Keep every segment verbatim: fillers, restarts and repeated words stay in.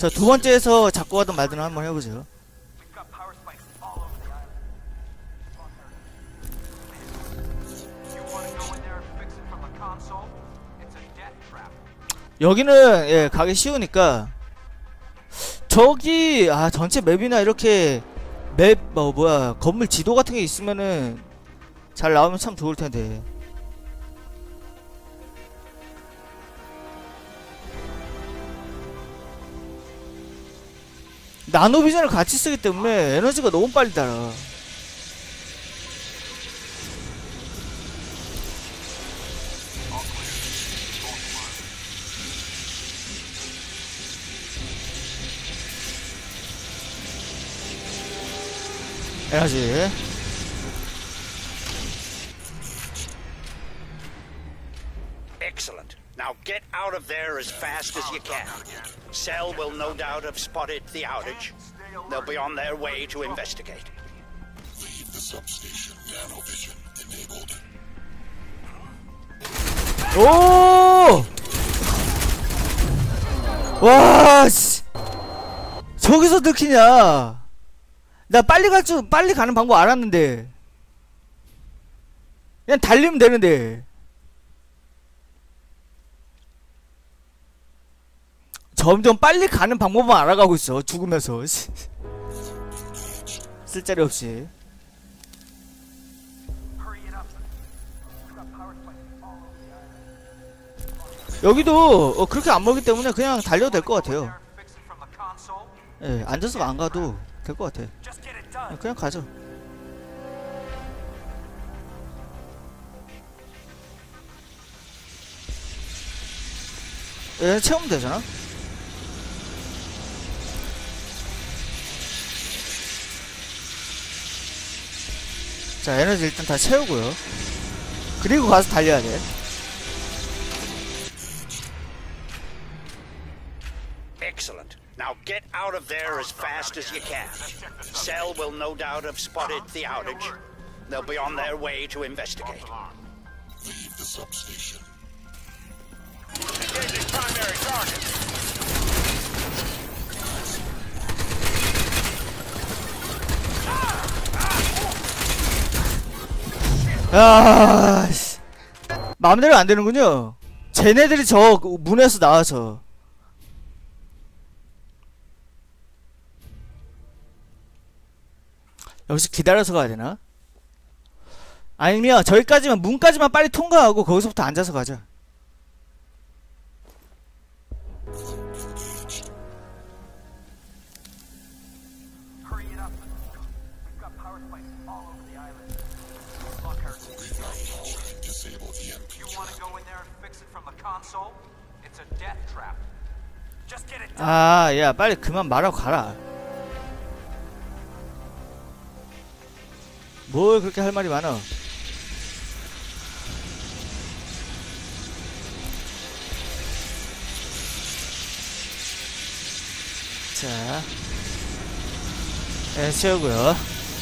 자, 두 번째에서 잡고 가든 말든 한번 해보죠. 여기는 예 가기 쉬우니까 저기 아 전체 맵이나 이렇게 맵 뭐 뭐야 건물 지도 같은 게 있으면은 잘 나오면 참 좋을 텐데. 나노비전을 같이 쓰기 때문에 에너지가 너무 빨리 달아. 에너지. Excellent. Now get out of there as fast as you can. Cell will no doubt have spotted the outage. They'll be on their way to investigate. Leave the substation. Nanovision enabled. 오! 와, 씨. 저기서 들키냐? 나 빨리 갈 줄, 빨리 가는 방법 알았는데. 그냥 달리면 되는데. 점점 빨리 가는 방법만 알아가고 있어. 죽으면서. 쓸자리 없이. 여기도 어, 그렇게 안 멀기 때문에 그냥 달려도 될 것 같아요. 예, 앉아서 안 가도 될 것 같아. 그냥 가죠. 예, 채우면 되잖아. 자, 에너지 일단 다 채우고요. 그리고 가서 달려야 돼. Excellent. Now get out of there as fast as you can. Cell will no doubt have spotted the outage. They'll be on their way to investigate. Leave the substation. Engaging primary target. 아, 씨. 마음대로 안 되는군요. 쟤네들이 저 문에서 나와서. 역시 기다려서 가야 되나? 아니면 저기까지만 문까지만 빨리 통과하고 거기서부터 앉아서 가자. 아, 야, 빨리 그만 말하고 가라. 뭘 그렇게 할 말이 많아. 자, 에, 채우고요.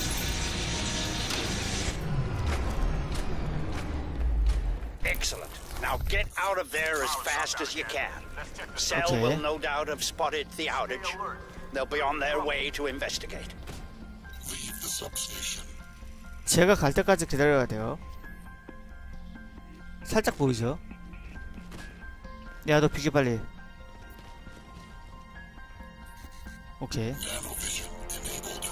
Excellent. Now get out of there as fast as you can. Cell Okay. will no doubt have spotted the outage. They'll be on their way to investigate. Leave the substation. 제가 갈 때까지 기다려야 돼요. 살짝 보이죠? 야, 너 비켜 빨리. 오케이. Nanovision enabled.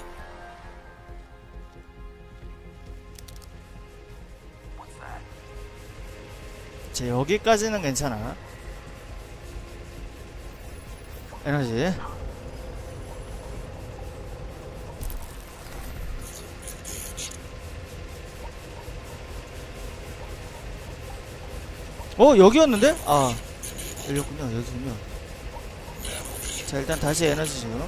자, 여기까지는 괜찮아. 에너지. 어, 여기였는데? 아, 열렸군요. 여기군요. 자, 일단 다시 에너지 좀.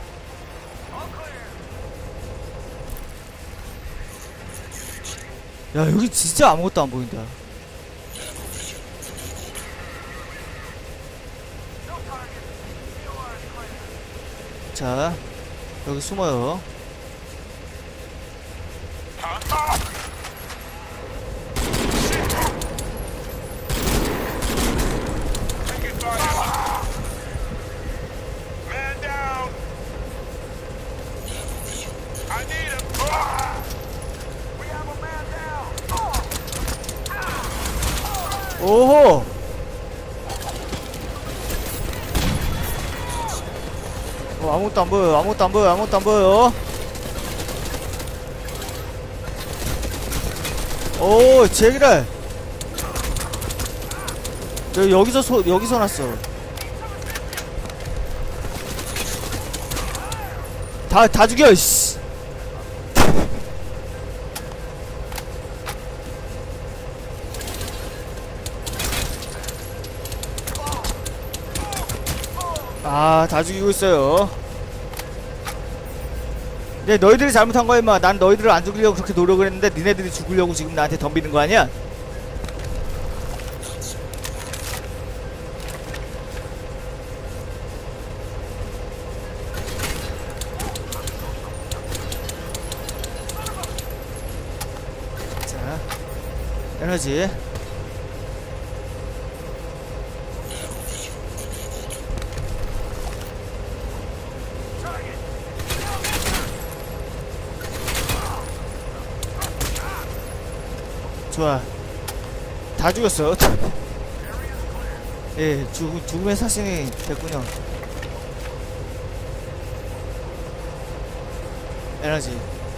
야, 여기 진짜 아무것도 안 보인다. 자, 여기 숨어요. 어, 아무것도 안 보여. 아무것도 안 보여. 아무것도 안 보여. 오, 제기랄. 저 여기서 소 여기서 났어. 다 다 죽여. 씨. 아, 다 죽이고 있어요. 네, 너희들이 잘못한 거야 임마. 난 너희들을 안 죽이려고 그렇게 노력을 했는데 니네들이 죽으려고 지금 나한테 덤비는 거 아니야? 자, 에너지. 좋아. 다 죽였어. 예, 죽, 죽음의 사신이 됐군요. 에너지.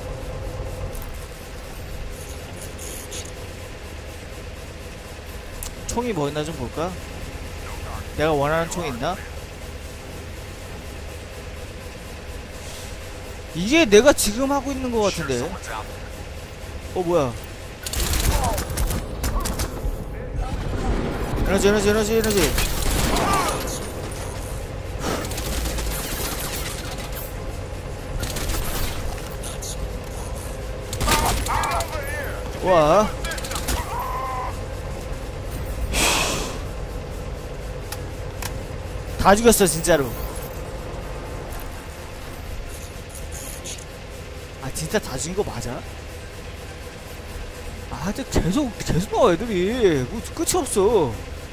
총이 뭐 있나 좀 볼까? 내가 원하는 총이 있나? 이게 내가 지금 하고 있는 것 같은데. 어, 뭐야. 에너지 에너지 에너지 에너지. 와. 다 죽였어 진짜로. 아 진짜 다 죽인 거 맞아? 아 근데 계속 계속 나와 애들이. 뭐 끝이 없어.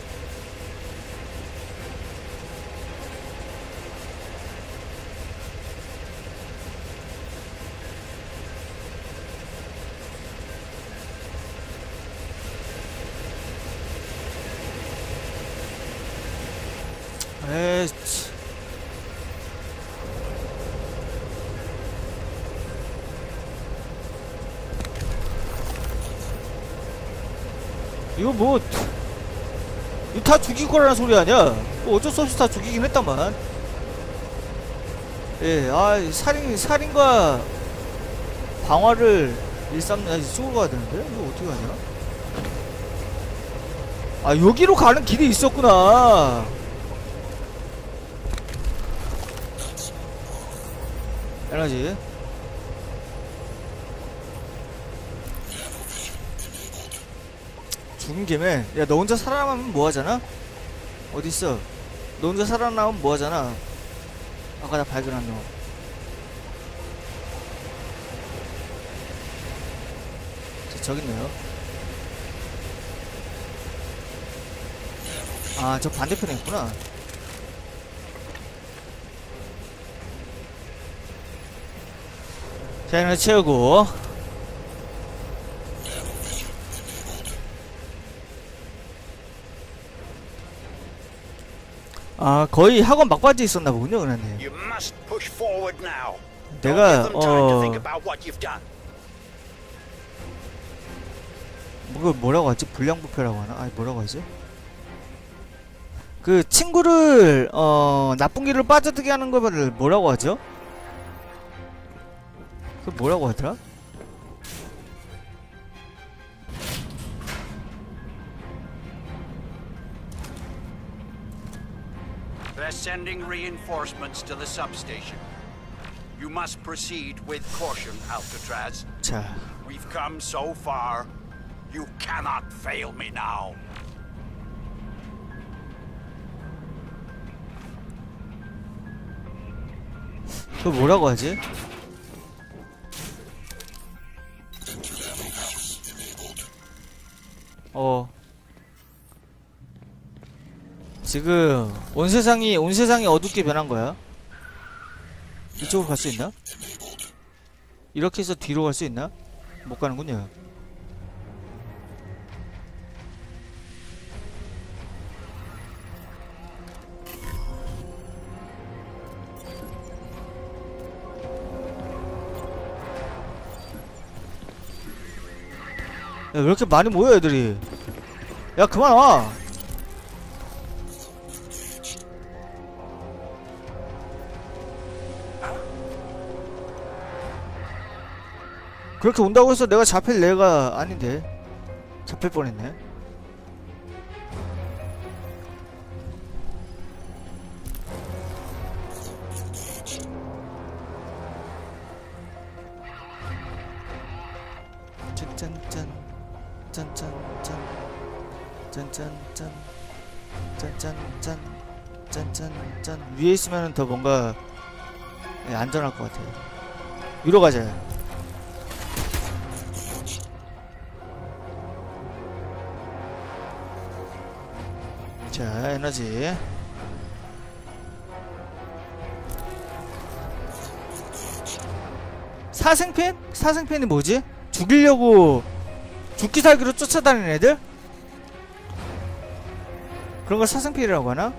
에이씨. 이거 뭐 이거 다 죽일 거라는 소리 아니야? 뭐 어쩔 수 없이 다 죽이긴 했다만. 예, 아 살인 살인과 방화를 일삼 아니 쏘고 가야 되는데 이거 어떻게 가냐? 아 여기로 가는 길이 있었구나. 에너지. 죽은 김에 야 너 혼자 살아남으면 뭐하잖아? 어딨어? 너 혼자 살아남으면 뭐하잖아? 아까 나 발견한 너. 자, 저기 있네요. 아 저 반대편에 있구나. 자 에너지 채우고. 아 거의 학원 막바지에 있었나 보군요 은하님. You must push forward now. 내가 Don't give them time to 어 think about what you've done. 뭐 뭐라고 하지? 불량부패라고 하나? 아니 뭐라고 하지? 그 친구를 어 나쁜 길로 빠져들게 하는 거를 뭐라고 하죠? 그 뭐라고 하더라? They're sending reinforcements to the substation. You must proceed with caution, Alcatraz. 자, We've come so far. You cannot fail me now. 그 뭐라고 하지? 어 지금 온 세상이 온 세상이 어둡게 변한 거야. 이쪽으로 갈 수 있나? 이렇게 해서 뒤로 갈 수 있나? 못 가는군요. 왜 이렇게 많이 모여 애들이? 야 그만 와. 그렇게 온다고 해서 내가 잡힐 애가 아닌데. 잡힐 뻔했네. 짠짠짠 짠짠짠 짠짠짠 짠짠짠 짠짠짠. 위에 있으면 더 뭔가 예, 안전할 것 같아요. 위로 가자. 자, 에너지. 사생팬? 사생팬이 뭐지? 죽이려고 죽기 살기로 쫓아다니는 애들? 그런 걸 사생팬이라고 하나?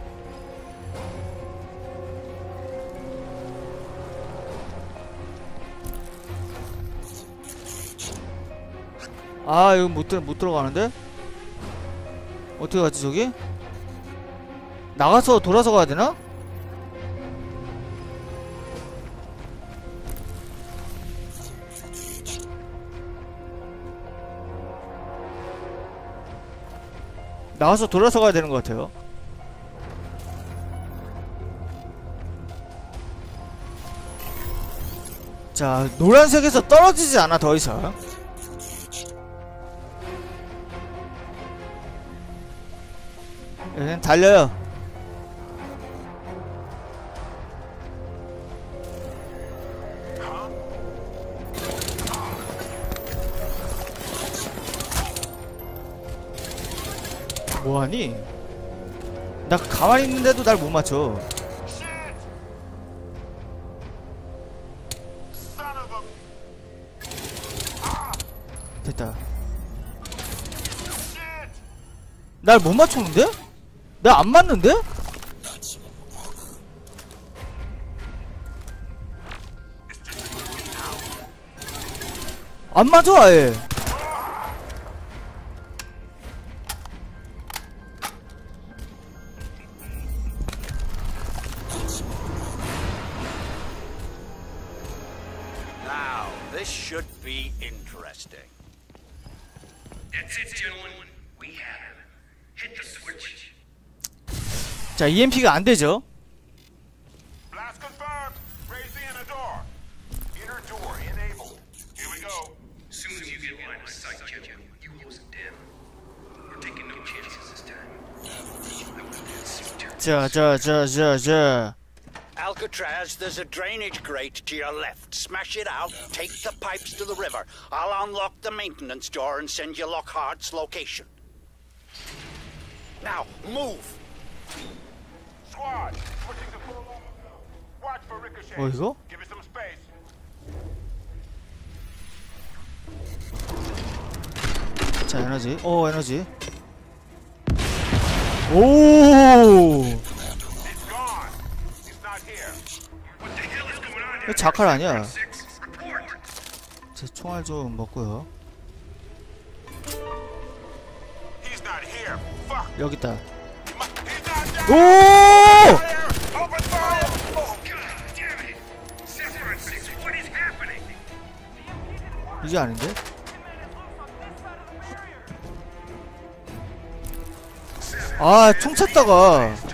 아, 이거 못, 들어, 못 들어가는데? 어떻게 가지, 저기? 나가서 돌아서 가야 되나? 나가서 돌아서 가야 되는 것 같아요. 자, 노란색에서 떨어지지 않아, 더 이상. 그냥 달려요. 뭐하니? 나 가만히 있는데도 날 못 맞춰. 됐다. 날 못 맞췄는데? 나 안 맞는데? 안 맞아 아예. Now, this should be interesting. That's it, gentlemen. We have him. Hit the switch. 자, 이엠피가 안 되죠. Blast confirmed. Raise the inner door. Inner door enabled. Here we go. Soon as you get line of sight, Jim, you close it down. We're taking no chances this time. I want that suit turned. 자, 자, 자, 자, 자. Alcatraz, there's a drainage grate to your left. Smash it out, take the pipes to the river. I'll unlock the maintenance door and send you Lockhart's location. Now, move! Squad, switching to full auto. Watch for ricochet. 어, 이거? Give it some space. 자, 에너지. 오, 에너지. 오! It's gone. He's not here. What the hell is going on 이거 자칼 아니야. Six, report. 제 총알 좀 먹고요. He's not here. Fuck. 여기 있다. He must- He's not 오! there. Open fire. Oh, God damn it. Separate six. What is happening? 이게 아닌데? 아, 총 찼다가